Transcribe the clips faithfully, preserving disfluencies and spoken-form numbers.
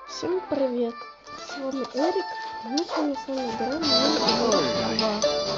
Всем привет! С вами Эрик. Мы сегодня с вами играем в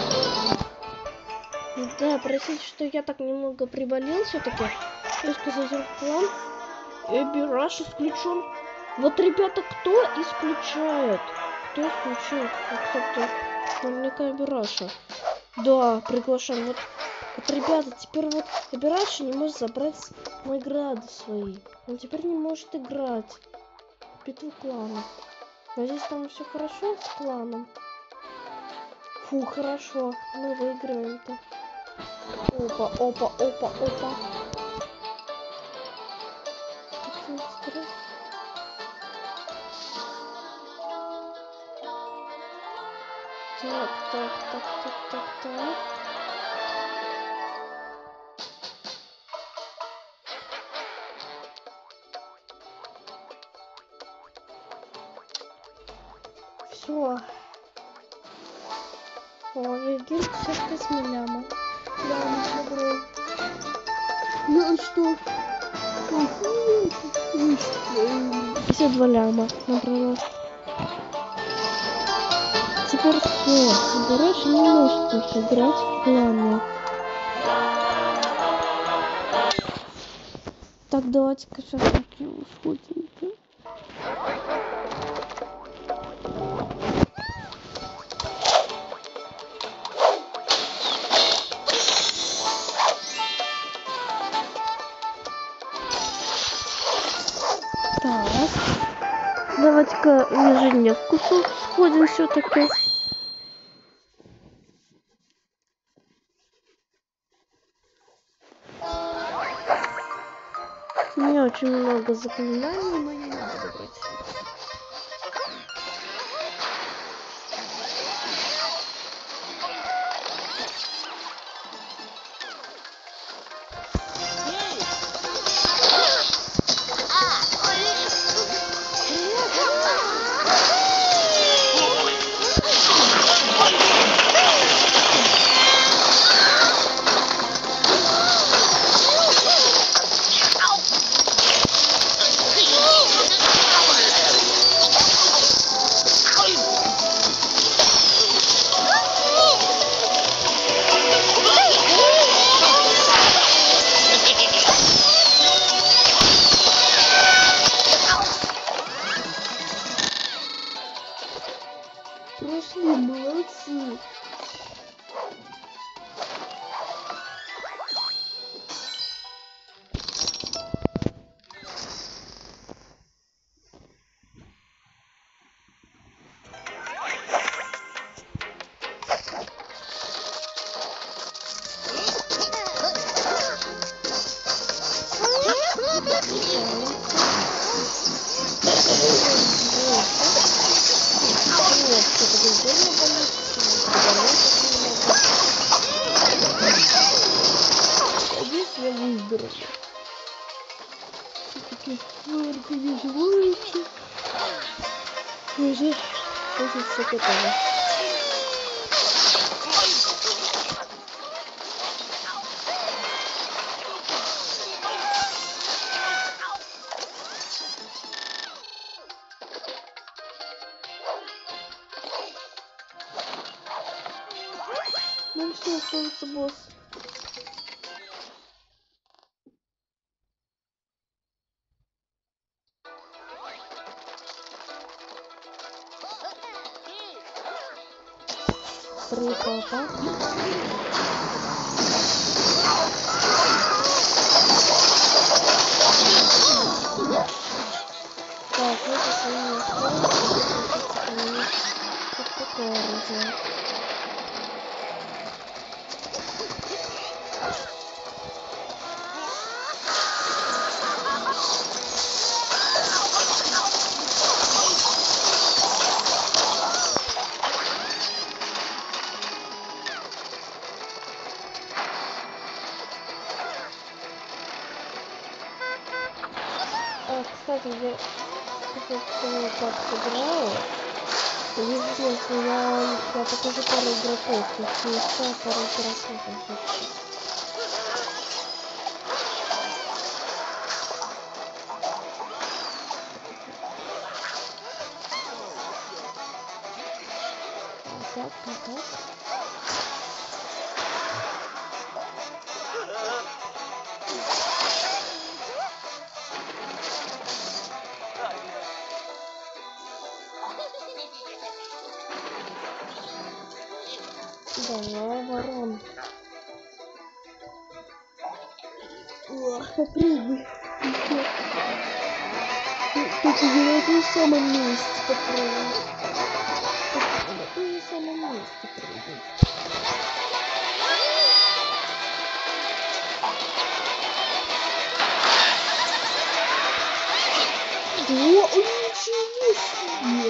два. Да, простите, что я так немного приболел все-таки. Я сказать, план. Эбби Раш исключен. Вот, ребята, кто исключает? Кто исключил? Ну, кстати, наверняка Эбби Раша. Да, приглашаем. Вот, вот, ребята, теперь вот Эбби Раша не может забрать награды свои. Он теперь не может играть. Битву кланов. Надеюсь, там все хорошо с кланом. Фу, хорошо. Мы выигрываем-то. Опа, опа, опа, опа. Так, так, так, так, так, так. Все. О, Евгений шестьдесят восемь ляма. Ляма собрал. Ну а что? пятьдесят два ляма набрала. Теперь все. Собираешь, не может больше играть в клане. Так, давайте-ка сейчас такие сходим. Так. Давайте-ка в ежедневку сходим все-таки. У меня очень много заклинаний, но я не буду брать. Прошли, молодцы. Надеюсь, я выздоровлю. Все-таки вырка не живается. Уже уже все готово. Ну все, остается босс. Три папа. Так, это самое осталось. Вот такое оружие. А, кстати, я собственно как сыграю. Естественно, я, я покажу пару игроков. Если еще пару игроков. так, не так. Давай, ворон. Ох, попрыгай. Только не на том самом месте попрыгай. На том же самом месте прыгай. О, ничего себе!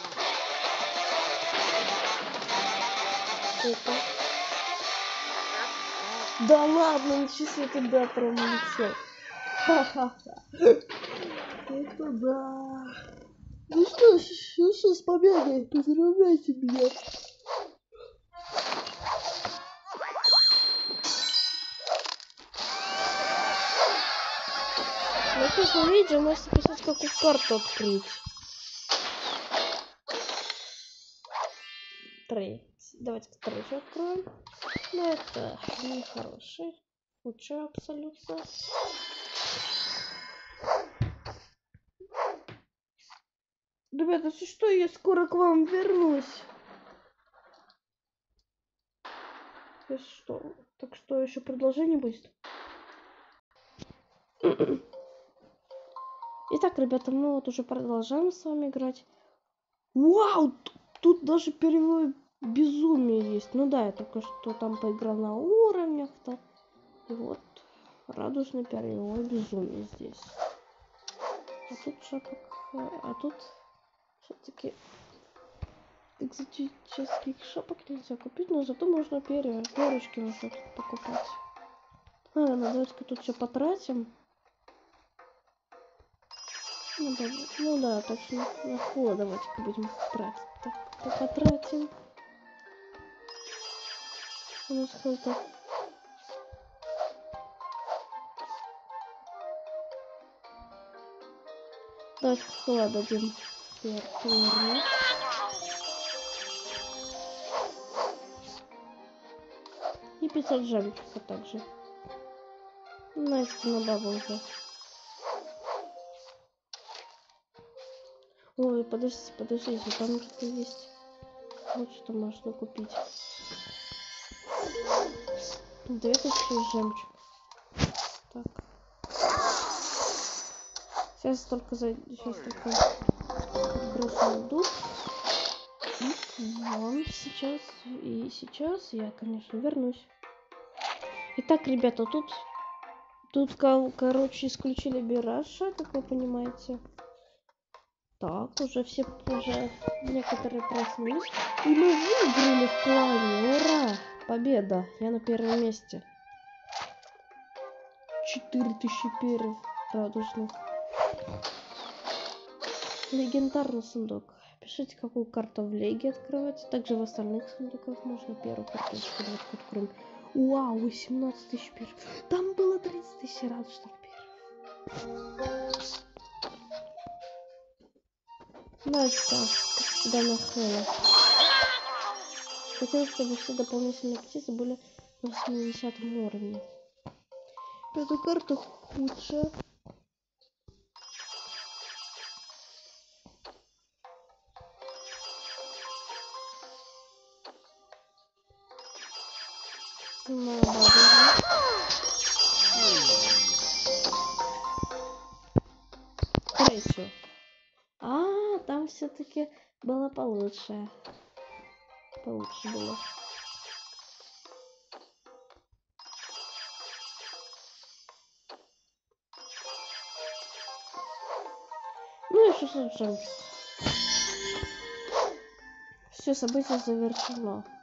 Это... Да ладно, ничего себе, туда прям улетел. Ха-ха-ха. Это да. Ну что ж, ну что, с победой, поздравляйте меня. Ну как вы видите, можете писать, какую карту открыть. Три. Давайте второй откроем. Ну это нехороший. Лучше абсолютно. Ребята, если что, я скоро к вам вернусь. Если что. Так что еще продолжение будет. Итак, ребята, мы вот уже продолжаем с вами играть. Вау! Тут даже перевод безумие есть. Ну да, я только что там поиграл на уровнях-то. И вот радужный перевод безумие здесь. А тут шапок... А тут все-таки экзотических шапок нельзя купить, но зато можно перья, перышки можно тут покупать. Ладно, давайте-ка тут все потратим. Ну да, ну да, точно. На холод давайте-ка будем тратить. Так, потратим. У нас сколько? Давайте холод дадим. Первый. И пятьсот жемчуга также. Настя на бабу уже. Ой, подождите, подождите, там что-то есть. Вот что можно купить. Две тысячи жемчуг. Так. Сейчас только за... Сейчас только открою сундук. И вам сейчас... И сейчас я, конечно, вернусь. Итак, ребята, тут... Тут, короче, исключили Бираша, как вы понимаете. Так, уже все, уже некоторые проснулись. И мы выиграли в плане. Ура! Победа! Я на первом месте. четыре тысячи перьев радужных. Легендарный сундук. Пишите, какую карту в леге открывать. Также в остальных сундуках можно первую карточку откроем. Вау, восемнадцать тысяч перьев. Там было тридцать тысяч радужных перьев. Настя, да нахрена. Хотел, чтобы все дополнительные птицы были на восьмидесятом уровне. Эта карта худшая. Ну, третью. А, там все-таки было получше. Получше было. Ну и шестьсот жемчуг. Все, событие завершено.